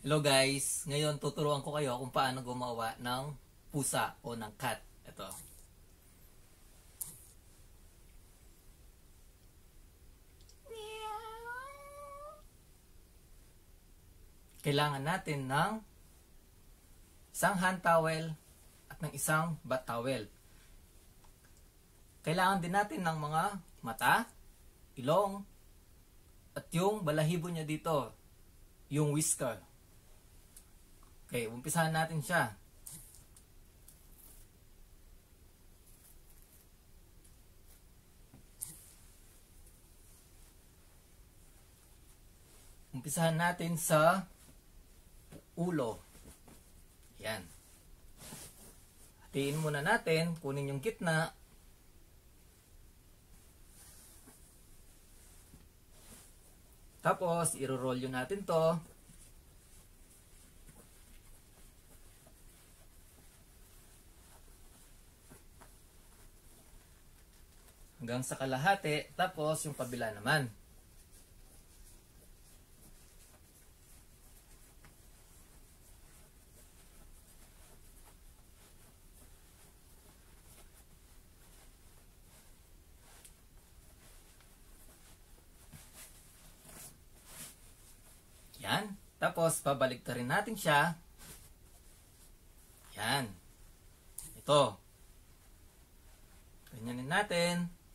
Hello guys, ngayon tuturuan ko kayo kung paano gumawa ng pusa o ng cat. Ito. Kailangan natin ng isang hand towel at ng isang bat towel. Kailangan din natin ng mga mata, ilong, at yung balahibo niya dito, yung whisker. Okay, umpisahan natin siya. Umpisahan natin sa ulo. Yan. Hatiin muna natin, kunin yung gitna. Tapos, iro-roll yun natin to. Hanggang sa kalahati, tapos yung kabila naman. Yan. Tapos, babalik ka rin natin siya. Yan. Ito. Ganyanin natin.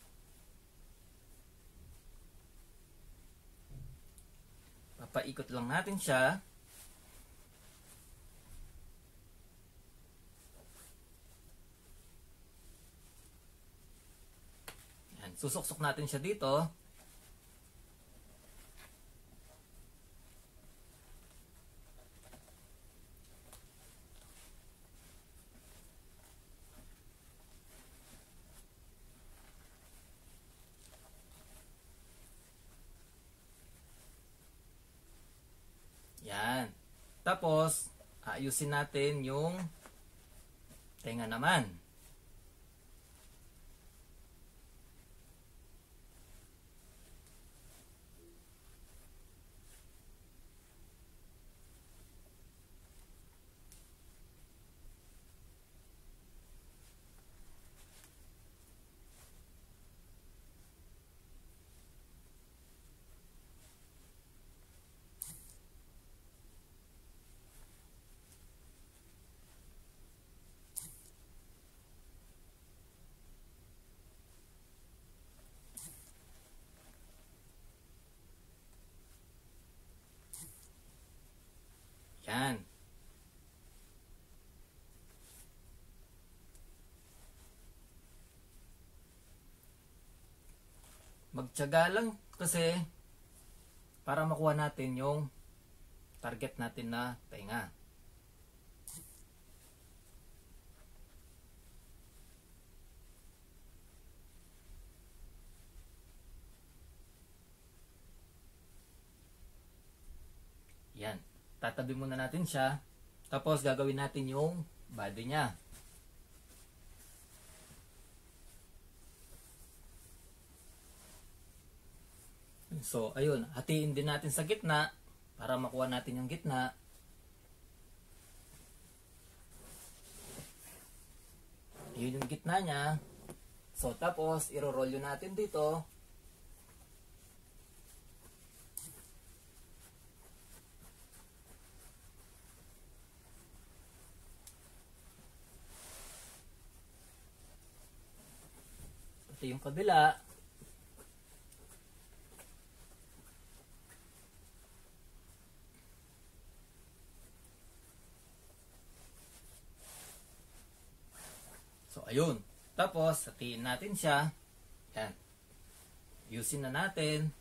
Papaikot lang natin siya. Yan. Susuksok natin siya dito. Yan. Tapos, ayusin natin yung tenga naman. Yan. Magtiyaga lang kasi para makuha natin yung target natin na tenga. Yan. Tatabi muna natin siya. Tapos gagawin natin yung body niya. So, ayun. Hatiin din natin sa gitna para makuha natin yung gitna. Yun yung gitna niya. So, tapos, iro-roll yun natin dito. Ito yung kabila. So, ayun. Tapos, hatiin natin siya. Yan. Ayusin na natin.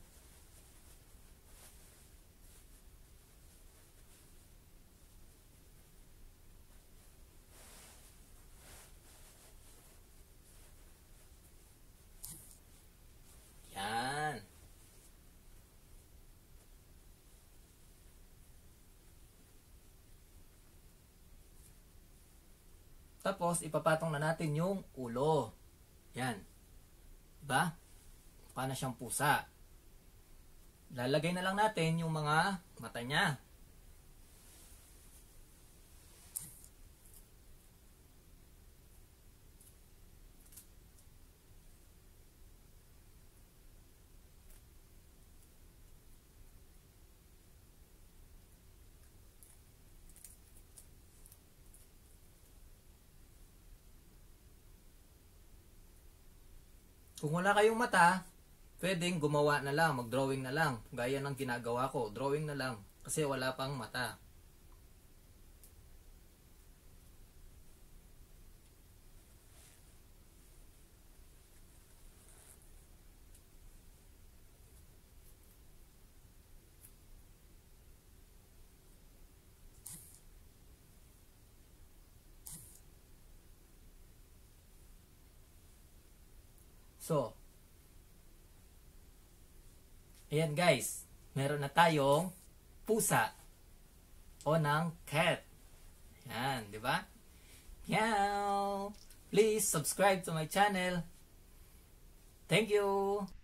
Yan. Tapos, ipapatong na natin yung ulo. Yan. Diba? Paano siyang pusa. Lalagay na lang natin yung mga mata niya. Kung wala kayong mata, pwedeng gumawa na lang, mag-drawing na lang. Gaya ng ginagawa ko, drawing na lang. Kasi wala pang mata. So, ayan guys, meron na tayong pusa o ng cat. Yan, di ba? Meow! Please subscribe to my channel. Thank you!